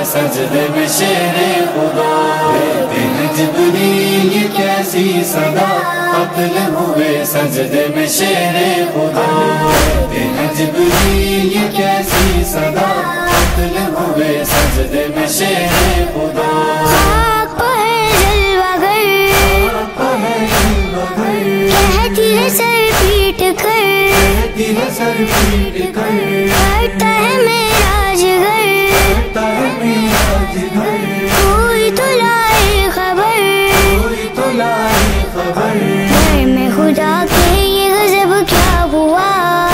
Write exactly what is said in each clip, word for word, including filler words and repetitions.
سجدے میں شیر خدا. دیتے ہیں جبریل یہ کیسی صدا, قتل ہوئے سجدے میں شیر خدا. دیتے ہیں جبریل یہ کیسی صدا, قتل ہوئے سجدے میں شیر خدا. خاک پہ جلوہ گر, کہتی ہے سر پیٹ کر, کہتی ہے سر پیٹ کر, کرتا ہے معراج گر, کرتا ہے معراج گر. کوئی تو لائے خبر, کوئی تو لائے خبر, گھر میں خدا کے یہ غضب کیا ہوا.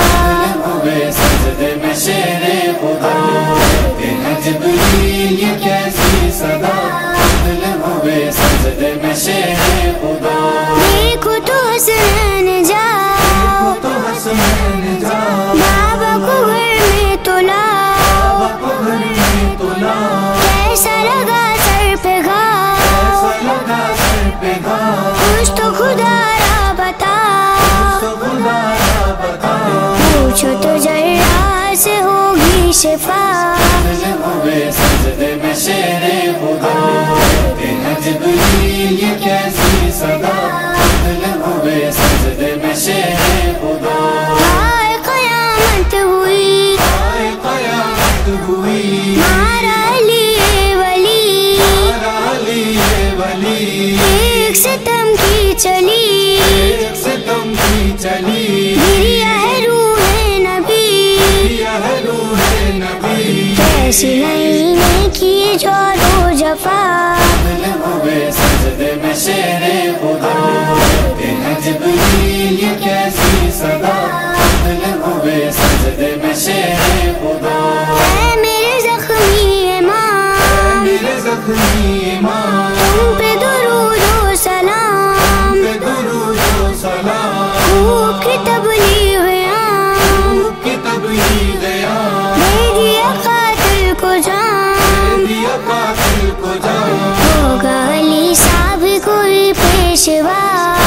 ہوئے سجدے میں شیر خدا. دیتے ہیں جبریل یہ کیسی صدا, قتل ہوئے سجدے میں شیر خدا. دیکھو تو حسنین جاؤ, تو حسنین جاؤ, بابا کو گھر میں تو لاؤ. بابا کو گھر میں تو لاؤ. کیسا لگا سر پہ گھاؤ, ایسا لگا سر پہ گھاؤ, کچھ تو خدا را بتاؤ. تو خدا را بتاؤ. پوچھو تو ذرا سے ہوگی شفا. قتل ہوئے سجدے میں شیر خدا. دیتے ہیں جبریل یہ کیسی صدا, قتل ہوئے سجدے میں شیر خدا. ہائے قیامت ہوئی, آئے قیامت ہوئی, مارا علی ولی, مارا علی ولی, ایک ستم کی چلی, ایک ستم کی چلی. گریا ہے روح نبی, یا ہے روح نبی. کیسی نہیں نے کی جور و جفا. قتل ہوئے سجدے میں شیر خدا. دیتے ہیں جبریل یہ کیسی صدا, قتل ہوئے سجدے میں شیر خدا. اے میرے زخمی امام, میرے زخمی امام, تم پہ درود و سلام. پہ درود و سلام. خوب کی تبلیغ عام, کی تبلیغ عام, دے دیا قاتل کو جام. دیا قاتل کو جان. ہوگا علی صاحب کوئی پیشوا.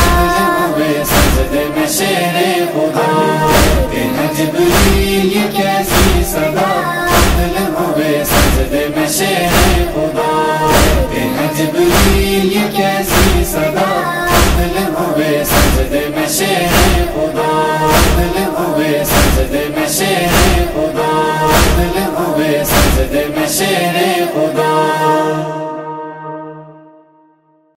ہوئے سجدے میں شیر خدا. دیتے ہیں جبریل یہ کیسی صدا, قتل ہوئے سجدے میں شیر خدا. دیتے ہیں جبریل یہ کیسی صدا, قتل ہوئے سجدے میں شیر خدا. قتل ہوئے سجدے میں شیر خدا. قتل ہوئے سجدے میں شیر